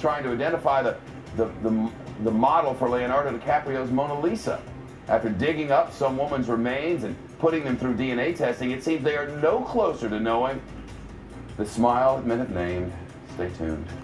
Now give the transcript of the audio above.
trying to identify the model for Leonardo DiCaprio's Mona Lisa. After digging up some woman's remains and putting them through DNA testing, it seems they are no closer to knowing the smile men have named. Stay tuned.